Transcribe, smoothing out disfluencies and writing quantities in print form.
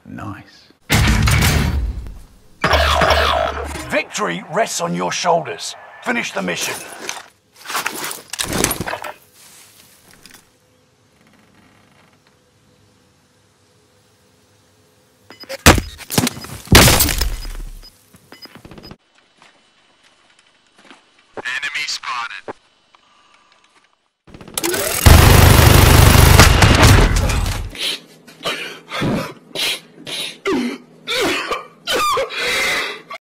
Nice. Victory rests on your shoulders. Finish the mission.